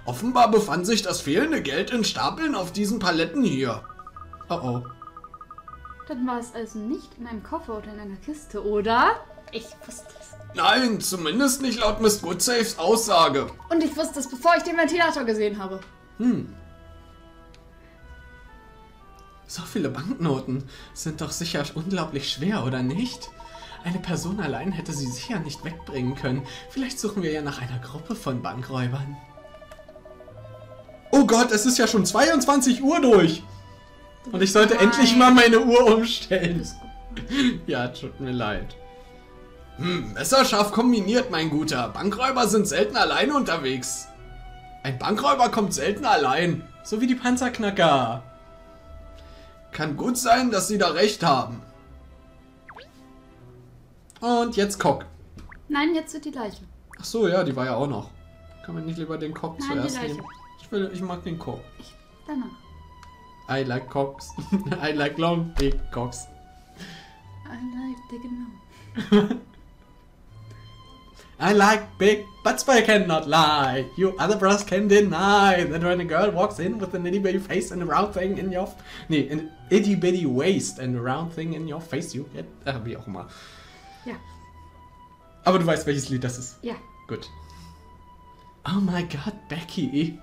Offenbar befand sich das fehlende Geld in Stapeln auf diesen Paletten hier. Oh oh. Dann war es also nicht in einem Koffer oder in einer Kiste, oder? Ich wusste es. Nein, zumindest nicht laut Miss Goodsafes Aussage. Und ich wusste es, bevor ich den Ventilator gesehen habe. So viele Banknoten sind doch sicher unglaublich schwer, oder nicht? Eine Person allein hätte sie sicher nicht wegbringen können. Vielleicht suchen wir ja nach einer Gruppe von Bankräubern. Oh Gott, es ist ja schon 22 Uhr durch. Und ich sollte endlich mal meine Uhr umstellen. Ja, tut mir leid. Messerscharf kombiniert, mein Guter. Bankräuber sind selten alleine unterwegs. Ein Bankräuber kommt selten allein. So wie die Panzerknacker. Kann gut sein, dass Sie da recht haben. Und jetzt Cock. Nein, jetzt wird die Leiche. Ach so, ja, die war ja auch noch. Kann man nicht lieber den Cock Nein, zuerst die Leiche. nehmen? Ich mag den Cock. Danach. I like cocks. I like long, big cocks. I like the genau. I like big butts, but I cannot lie. You other brothers can deny that when a girl walks in with an itty bitty face and a round thing in your... Nee, an itty bitty waist and a round thing in your face, you get... wie auch immer. Ja. Aber du weißt, welches Lied das ist. Ja. Gut. Oh mein Gott, Becky.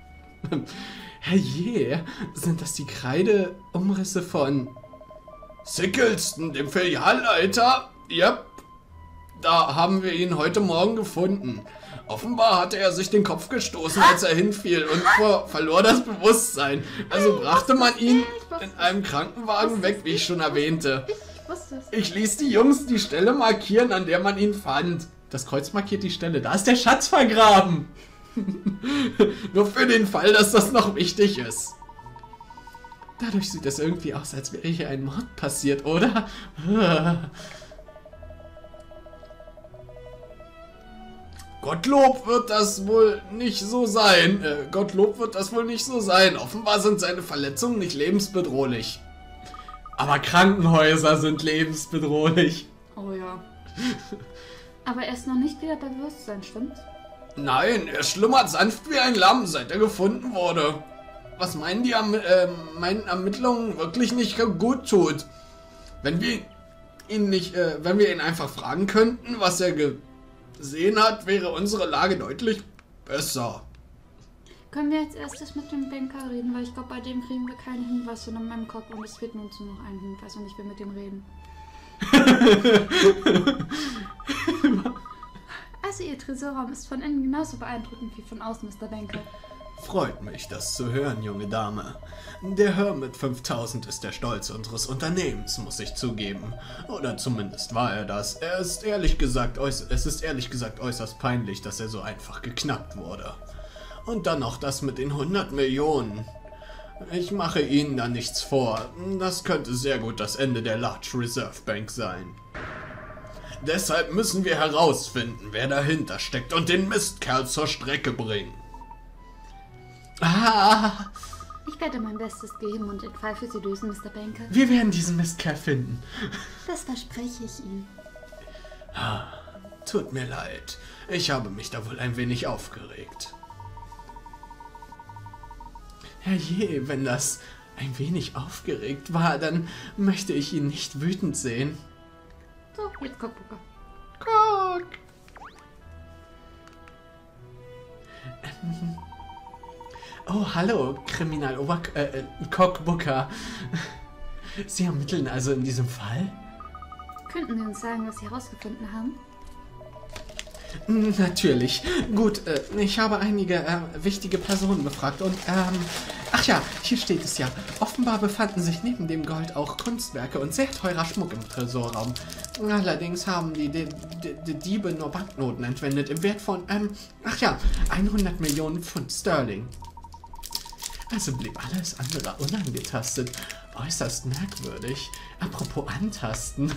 Herrje, sind das die Kreideumrisse von... Sickelston, dem Filialleiter? Yep. Da haben wir ihn heute Morgen gefunden. Offenbar hatte er sich den Kopf gestoßen, als er hinfiel und verlor das Bewusstsein. Also brachte man ihn in einem Krankenwagen weg, wie ich schon erwähnte. Ich wusste es. Ich ließ die Jungs die Stelle markieren, an der man ihn fand. Das Kreuz markiert die Stelle. Da ist der Schatz vergraben. Nur für den Fall, dass das noch wichtig ist. Dadurch sieht es irgendwie aus, als wäre hier ein Mord passiert, oder? Gottlob wird das wohl nicht so sein. Gottlob wird das wohl nicht so sein. Offenbar sind seine Verletzungen nicht lebensbedrohlich. Aber Krankenhäuser sind lebensbedrohlich. Oh ja. Aber er ist noch nicht wieder bei Bewusstsein, stimmt's? Nein, er schlummert sanft wie ein Lamm, seit er gefunden wurde. Was meinen die meinen Ermittlungen wirklich nicht gut tut? Wenn wir ihn einfach fragen könnten, was er gesehen hat, wäre unsere Lage deutlich besser. Können wir als erstes mit dem Banker reden, weil ich glaube, bei dem kriegen wir keine Hinweise in meinem Kopf und es fehlt uns nur noch ein Hinweis und ich will mit dem reden. Also Ihr Tresorraum ist von innen genauso beeindruckend wie von außen, Mr. Banker. Freut mich, das zu hören, junge Dame. Der Hermit 5000 ist der Stolz unseres Unternehmens, muss ich zugeben. Oder zumindest war er das. Es ist ehrlich gesagt äußerst peinlich, dass er so einfach geknackt wurde. Und dann noch das mit den 100 Millionen. Ich mache Ihnen da nichts vor. Das könnte sehr gut das Ende der Large Reserve Bank sein. Deshalb müssen wir herausfinden, wer dahinter steckt und den Mistkerl zur Strecke bringen. Ah, Ich werde mein Bestes geben und den Fall für Sie lösen, Mr. Banker. wir werden diesen Mistkerl finden. Das verspreche ich Ihnen. Tut mir leid. Ich habe mich da wohl ein wenig aufgeregt. Herrje, wenn das ein wenig aufgeregt war, dann möchte ich ihn nicht wütend sehen. So, jetzt Cockbooker. Guck! Oh, hallo, Cockbooker. Sie ermitteln also in diesem Fall? Könnten Sie uns sagen, was Sie herausgefunden haben? Natürlich. Gut, ich habe einige wichtige Personen befragt und, ach ja, hier steht es ja. Offenbar befanden sich neben dem Gold auch Kunstwerke und sehr teurer Schmuck im Tresorraum. Allerdings haben die Diebe nur Banknoten entwendet im Wert von, 100 Millionen Pfund Sterling. Also blieb alles andere unangetastet. Äußerst merkwürdig. Apropos antasten.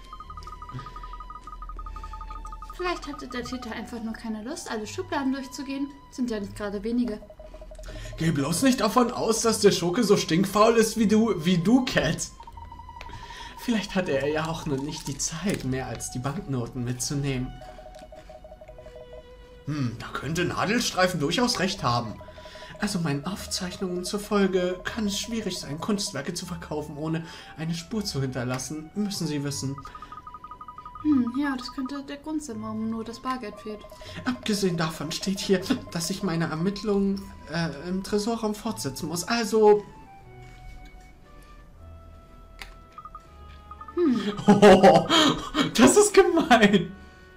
Vielleicht hatte der Täter einfach nur keine Lust, alle Schubladen durchzugehen. Sind ja nicht gerade wenige. Geh bloß nicht davon aus, dass der Schurke so stinkfaul ist wie du, Cat. Vielleicht hatte er ja auch nur nicht die Zeit, mehr als die Banknoten mitzunehmen. Da könnte Nadelstreifen durchaus recht haben. Also meinen Aufzeichnungen zufolge kann es schwierig sein, Kunstwerke zu verkaufen, ohne eine Spur zu hinterlassen, müssen Sie wissen. Ja, das könnte der Grund sein, warum nur das Bargeld fehlt. Abgesehen davon steht hier, dass ich meine Ermittlungen im Tresorraum fortsetzen muss. Also... Oh, das ist gemein.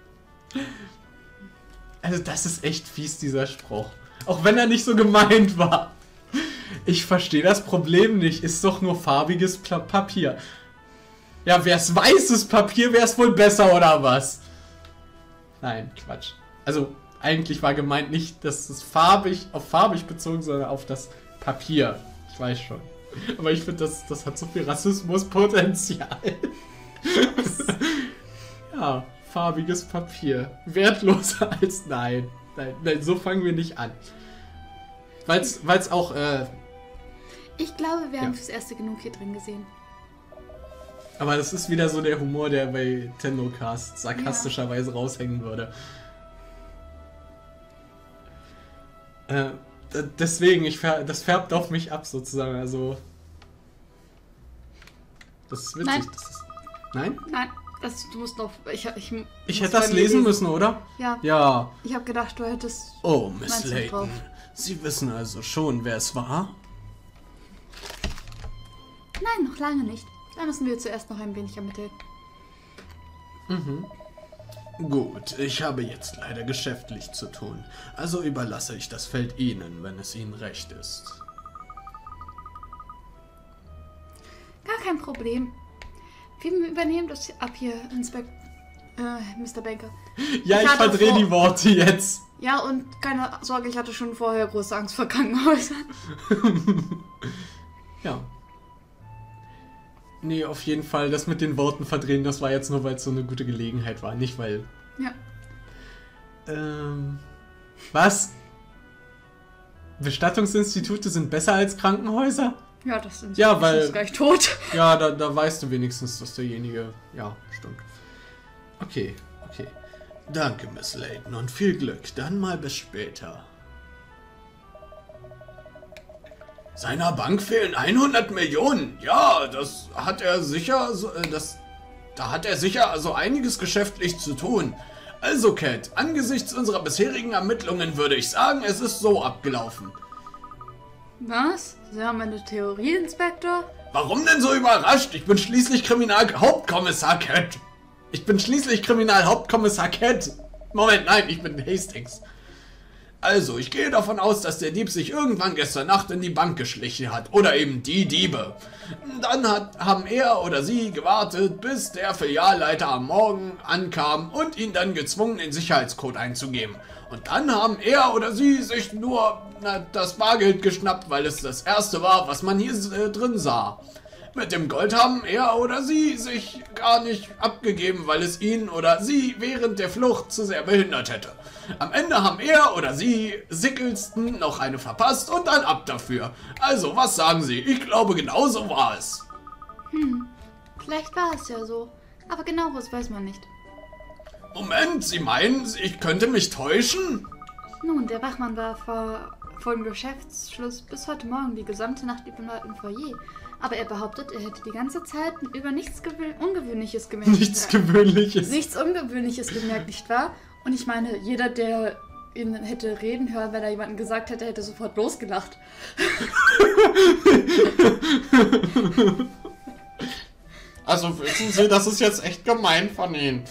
Also das ist echt fies, dieser Spruch. Auch wenn er nicht so gemeint war. Ich verstehe das Problem nicht. Ist doch nur farbiges Papier. Ja, wär's weißes Papier, wär's wohl besser, oder was? Nein, Quatsch. Also, eigentlich war gemeint nicht, dass es auf farbig bezogen, sondern auf das Papier. Ich weiß schon. Aber ich finde, das hat so viel Rassismuspotenzial. Ja, farbiges Papier. Wertloser als nein. Nein, so fangen wir nicht an. Weil's auch, Ich glaube, wir haben fürs Erste genug hier drin gesehen. Aber das ist wieder so der Humor, der bei Tendocast sarkastischerweise raushängen würde. Deswegen, das färbt auf mich ab sozusagen, also... Das ist witzig. Nein. Nein? Nein, du musst noch... Ich hätte das lesen müssen, oder? Ja. Ja. Ich habe gedacht, du hättest... Oh, Miss meinst du drauf? Layton. Sie wissen also schon, wer es war? Nein, noch lange nicht. Da müssen wir zuerst noch ein wenig ermitteln. Gut, ich habe jetzt leider geschäftlich zu tun. Also überlasse ich das Feld Ihnen, wenn es Ihnen recht ist. Gar kein Problem. Wir übernehmen das ab hier, Mr. Banker. Ja, ich verdrehe die Worte jetzt. Ja, und keine Sorge, ich hatte schon vorher große Angst vor Krankenhäusern. Ja. Nee, auf jeden Fall, das mit den Worten verdrehen, das war jetzt nur, weil es so eine gute Gelegenheit war, nicht weil... Ja. Was? Bestattungsinstitute sind besser als Krankenhäuser? Ja, das sind Ja, weil... ist gleich tot. Ja, da weißt du wenigstens, dass derjenige... Ja, stimmt. Okay. Danke, Miss Layton, und viel Glück. Dann mal bis später. Seiner Bank fehlen 100 Millionen. Ja, das hat er sicher... Da hat er sicher also einiges geschäftlich zu tun. Also, Cat, angesichts unserer bisherigen Ermittlungen würde ich sagen, es ist so abgelaufen. Was? Sie haben eine Theorie, Inspektor? Warum denn so überrascht? Ich bin schließlich Kriminalhauptkommissar Cat. Moment, nein, ich bin Hastings. Also, ich gehe davon aus, dass der Dieb sich irgendwann gestern Nacht in die Bank geschlichen hat. Oder eben die Diebe. Dann haben er oder sie gewartet, bis der Filialleiter am Morgen ankam und ihn dann gezwungen, den Sicherheitscode einzugeben. Und dann haben er oder sie sich nur das Bargeld geschnappt, weil es das erste war, was man hier drin sah. Mit dem Gold haben er oder sie sich gar nicht abgegeben, weil es ihn oder sie während der Flucht zu sehr behindert hätte. Am Ende haben er oder sie Sickelsten noch eine verpasst und dann ab dafür. Also, was sagen Sie? Ich glaube, genau so war es. Vielleicht war es ja so. Aber genaueres weiß man nicht. Moment, Sie meinen, ich könnte mich täuschen? Nun, der Wachmann war vor dem Geschäftsschluss bis heute Morgen die gesamte Nacht über im Foyer. Aber er behauptet, er hätte die ganze Zeit über nichts Ungewöhnliches gemerkt. Nichts Gewöhnliches. Nichts Ungewöhnliches gemerkt, nicht wahr? Und ich meine, jeder, der ihn hätte reden hören, wenn er jemanden gesagt hätte, hätte sofort losgelacht. Also wissen Sie, das ist jetzt echt gemein von Ihnen.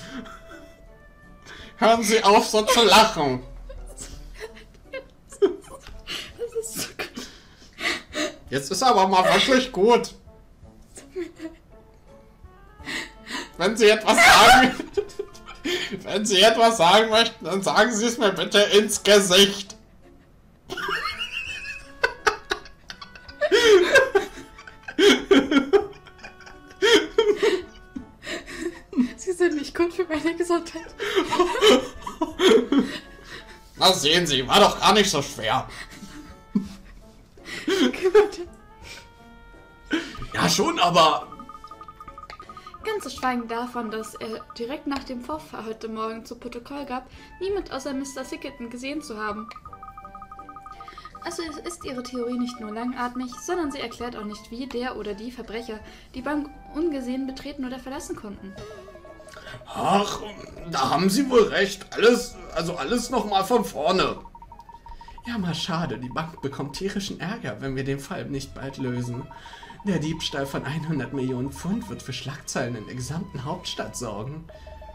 Hören Sie auf, so zu lachen. Das ist so gut. Jetzt ist aber mal wirklich gut. Wenn Sie etwas sagen möchten, dann sagen Sie es mir bitte ins Gesicht. Sie sind nicht gut für meine Gesundheit. Na sehen Sie, war doch gar nicht so schwer. Gut. Ja schon, aber... Ganz zu schweigen davon, dass er direkt nach dem Vorfall heute Morgen zu Protokoll gab, niemand außer Mr. Singleton gesehen zu haben. Also ist ihre Theorie nicht nur langatmig, sondern sie erklärt auch nicht, wie der oder die Verbrecher die Bank ungesehen betreten oder verlassen konnten. Ach, da haben Sie wohl recht. Alles nochmal von vorne. Ja, mal schade, die Bank bekommt tierischen Ärger, wenn wir den Fall nicht bald lösen. Der Diebstahl von 100 Millionen Pfund wird für Schlagzeilen in der gesamten Hauptstadt sorgen.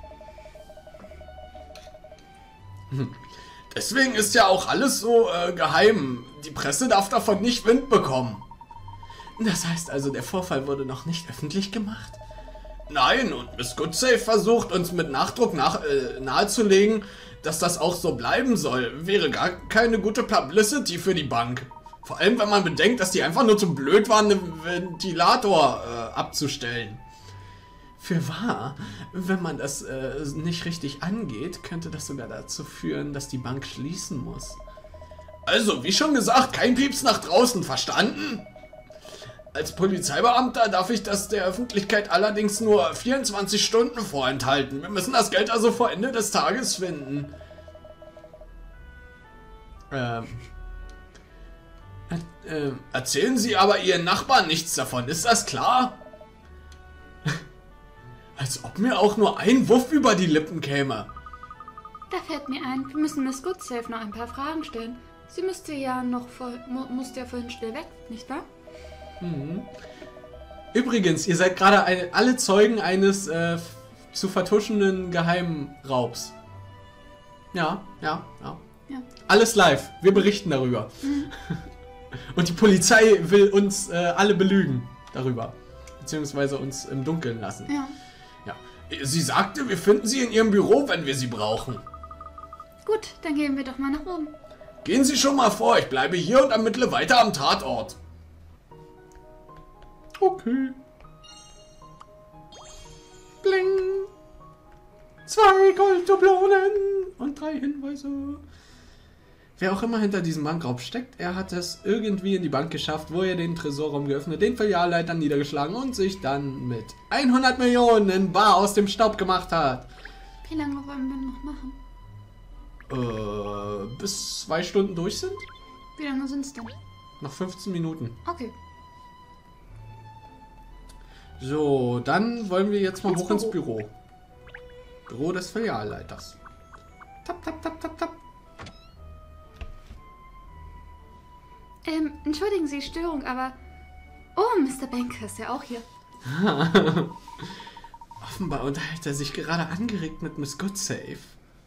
Deswegen ist ja auch alles so geheim. Die Presse darf davon nicht Wind bekommen. Das heißt also, der Vorfall wurde noch nicht öffentlich gemacht? Nein, und Miss Goodsafe versucht uns mit Nachdruck nahezulegen, dass das auch so bleiben soll. Wäre gar keine gute Publicity für die Bank. Vor allem, wenn man bedenkt, dass die einfach nur zu blöd waren, den Ventilator abzustellen. Fürwahr, wenn man das nicht richtig angeht, könnte das sogar dazu führen, dass die Bank schließen muss. Also, wie schon gesagt, kein Pieps nach draußen, verstanden? Als Polizeibeamter darf ich das der Öffentlichkeit allerdings nur 24 Stunden vorenthalten. Wir müssen das Geld also vor Ende des Tages finden. Erzählen Sie aber Ihren Nachbarn nichts davon, ist das klar? Als ob mir auch nur ein Wuff über die Lippen käme. Da fällt mir ein, wir müssen Miss Goodsafe noch ein paar Fragen stellen. Sie musste ja vorhin schnell weg, nicht wahr? Mhm. Übrigens, ihr seid gerade alle Zeugen eines zu vertuschenden Geheimraubs. Ja. Alles live. Wir berichten darüber. Mhm. Und die Polizei will uns alle belügen darüber. Beziehungsweise uns im Dunkeln lassen. Ja. Sie sagte, wir finden sie in ihrem Büro, wenn wir sie brauchen. Gut, dann gehen wir doch mal nach oben. Gehen Sie schon mal vor, ich bleibe hier und ermittle weiter am Tatort. Okay. Bling. 2 Golddublonen und 3 Hinweise. Wer auch immer hinter diesem Bankraub steckt, er hat es irgendwie in die Bank geschafft, wo er den Tresorraum geöffnet, den Filialleiter niedergeschlagen und sich dann mit 100 Millionen in bar aus dem Staub gemacht hat. Wie lange wollen wir noch machen? Bis 2 Stunden durch sind? Wie lange sind es denn? Noch 15 Minuten. Okay. So, dann wollen wir jetzt mal hoch ins Büro. Büro des Filialleiters. Tap, tap, tap, tap, tap. Entschuldigen Sie die Störung, aber... Oh, Mr. Banker ist ja auch hier. Offenbar unterhält er sich gerade angeregt mit Miss Goodsafe.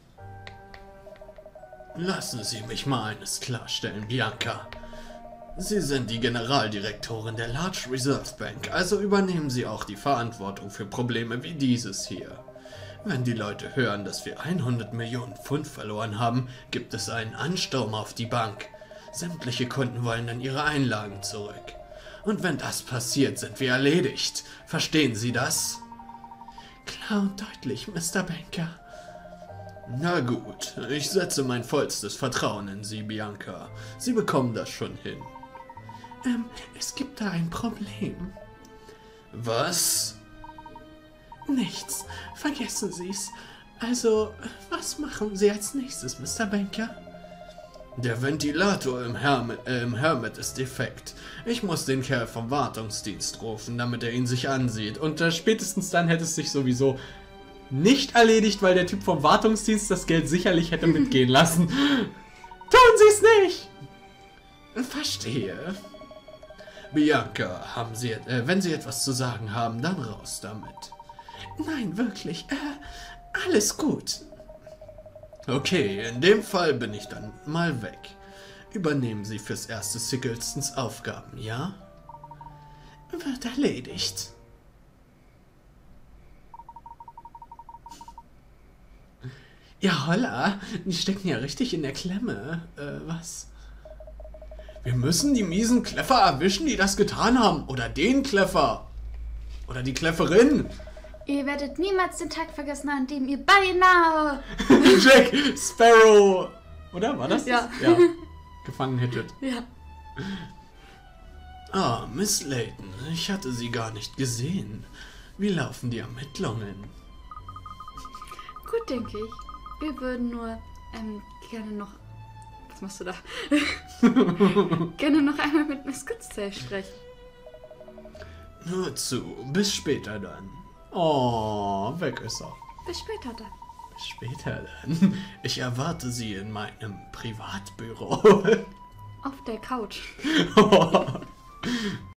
Lassen Sie mich mal eines klarstellen, Bianca. Sie sind die Generaldirektorin der Large Reserve Bank, also übernehmen Sie auch die Verantwortung für Probleme wie dieses hier. Wenn die Leute hören, dass wir 100 Millionen Pfund verloren haben, gibt es einen Ansturm auf die Bank. Sämtliche Kunden wollen dann ihre Einlagen zurück. Und wenn das passiert, sind wir erledigt. Verstehen Sie das? Klar und deutlich, Mr. Banker. Na gut, ich setze mein vollstes Vertrauen in Sie, Bianca. Sie bekommen das schon hin. Es gibt da ein Problem. Was? Nichts. Vergessen Sie's. Also, was machen Sie als nächstes, Mr. Banker? Der Ventilator im Hermit ist defekt. Ich muss den Kerl vom Wartungsdienst rufen, damit er ihn sich ansieht. Und spätestens dann hätte es sich sowieso nicht erledigt, weil der Typ vom Wartungsdienst das Geld sicherlich hätte mitgehen lassen. Tun Sie es nicht! Verstehe. Bianca, wenn Sie etwas zu sagen haben, dann raus damit. Nein, wirklich. Alles gut. Okay, in dem Fall bin ich dann mal weg. Übernehmen Sie fürs Erste Singletons Aufgaben, ja? Wird erledigt. Ja, holla, die stecken ja richtig in der Klemme. Was? Wir müssen die miesen Kleffer erwischen, die das getan haben. Oder den Kleffer. Oder die Klefferin. Ihr werdet niemals den Tag vergessen, an dem ihr beinahe... Jack Sparrow... Oder? War das? Ja. Ja. Gefangen hättet. Ja. Ah, Miss Layton, ich hatte Sie gar nicht gesehen. Wie laufen die Ermittlungen? Gut, denke ich. Wir würden nur gerne noch... Was machst du da? Gerne noch einmal mit Miss Goodsdale sprechen. Nur zu. Bis später dann. Oh, weg ist er. Bis später dann. Bis später dann. Ich erwarte Sie in meinem Privatbüro. Auf der Couch.